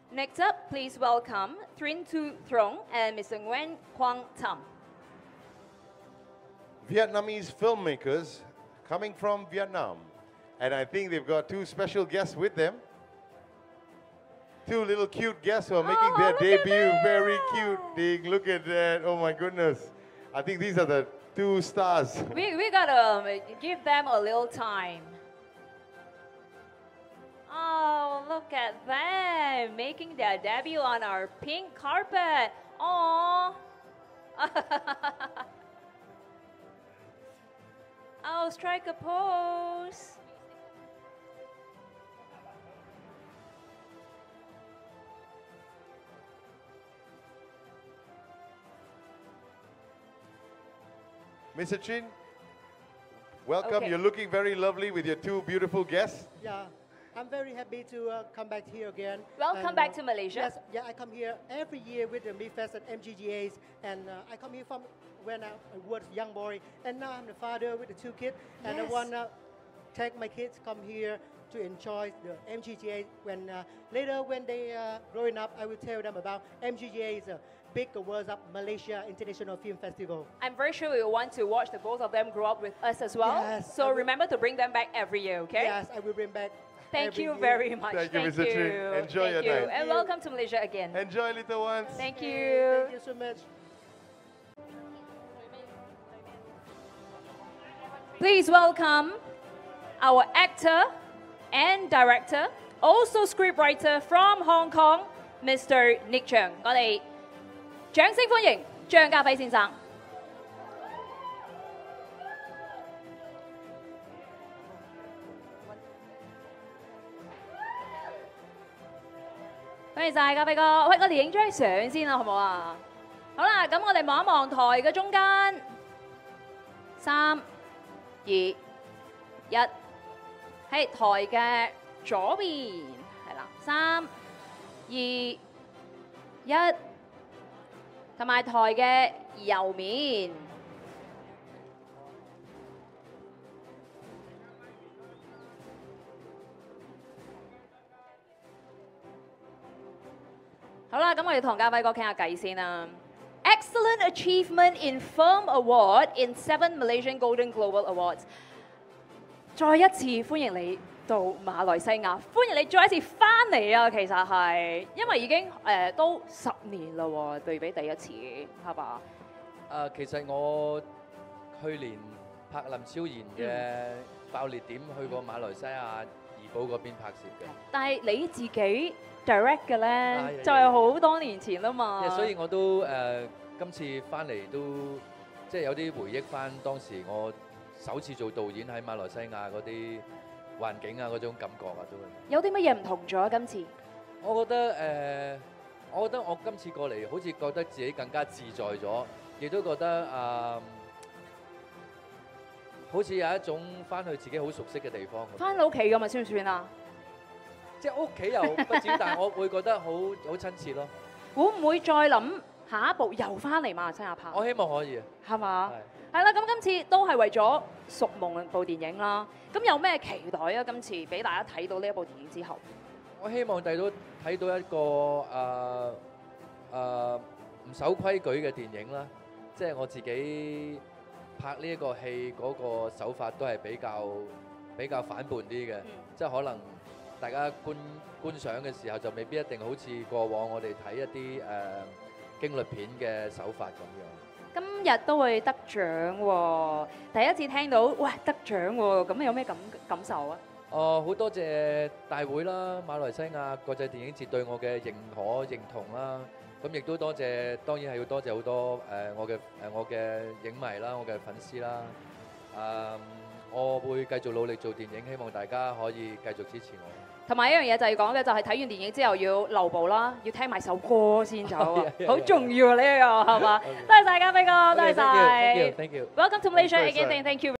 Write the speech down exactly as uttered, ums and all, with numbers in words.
Next up, please welcome Trinh Thu Trong and Mister Nguyen Quang Tam. Vietnamese filmmakers coming from Vietnam. And I think they've got two special guests with them. Two little cute guests who are making Oh, their look at debut. that. Very cute thing. Look at that. Oh my goodness. I think these are the two stars. We, we gotta um, give them a little time. Oh, look at them making their debut on our pink carpet. Oh. Oh, strike a pose. Mister Chin, welcome. Okay. You're looking very lovely with your two beautiful guests. Yeah, I'm very happy to uh, come back here again. Welcome And, back uh, to Malaysia. Yes, yeah, I come here every year with the MeFest and M G G As, and uh, I come here from when I was a young boy, and now I'm the father with the two kids, and Yes. I wanna take my kids come here to enjoy the M G G A. When uh, later when they uh, growing up, I will tell them about M G G A is a big awards of Malaysia International Film Festival. I'm very sure we want to watch the both of them grow up with us as well. Yes, I so will- remember to bring them back every year, okay? Yes, I will bring back. Thank every you year. very much. Thank you, Mister Chin. Enjoy Thank your you. night. And Thank you. welcome to Malaysia again. Enjoy, little ones. Thank you. Thank you so much. Please welcome our actor and director, also scriptwriter from Hong Kong, Mister Nick Cheung。我哋掌聲歡迎張家輝先生。多謝晒家輝哥，喂，我哋影張相先啦，好唔好啊？好啦，咁我哋望一望台嘅中間，三、二、一，喺台嘅左邊，係啦，三、二、一，同埋台嘅右面。好啦，咁我哋同家輝哥傾下偈先啦。Excellent achievement in film award in seven Malaysian Golden Global Awards。再一次歡迎你到馬來西亞，歡迎你再一次翻嚟啊！其實係因為已經誒、呃、都十年啦喎，對比第一次係嘛？ 誒、其實我去年拍林超賢嘅爆裂點去過馬來西亞怡保嗰邊拍攝嘅。 但係你自己 direct 嘅咧， 係就係好多年前啦嘛。 所以我都誒、今次翻嚟都即係有啲回憶翻當時我首次做導演喺馬來西亞嗰啲環境啊，嗰種感覺啊，都係。 有啲乜嘢唔同咗啊？今次我覺得誒、我覺得我今次過嚟好似覺得自己更加自在咗，亦都覺得誒、好似有一種翻去自己好熟悉嘅地方咁。 翻到屋企咁啊，算唔算啊？ 即係屋企又不至於，但係我會覺得好好親切咯。 會唔會再諗下一步又翻嚟馬來西亞拍？ 我希望可以啊。 係嘛？ 係係啦，咁今次都係為咗《屬夢》部電影啦。咁有咩期待啊？今次俾大家睇到呢一部電影之後， 我希望睇到睇到一個誒誒唔守規矩嘅電影啦，即係我自己拍呢一個戲嗰個手法都係比較比較反叛啲嘅，即係可能大家觀觀賞嘅時候就未必一定好似過往我哋睇一啲誒驚慄片嘅手法咁樣。 今日都會得獎喎，第一次聽到喂得獎喎，咁有咩感感受啊？ 哦，好多謝大會啦，馬來西亞國際電影節對我嘅認可認同啦。咁亦都多謝，當然係要多謝好多誒、我嘅誒、我嘅影迷啦，我嘅粉絲啦。誒、我會繼續努力做電影，希望大家可以繼續支持我。 同埋一樣嘢就係講嘅就係睇完電影之後要留步啦，要聽埋首歌先走啊，好重要啊呢個係嘛？多謝晒家輝哥，多謝晒。 Thank you，thank you，thank you。 Welcome to Malaysia Thank you, again, sir. thank you.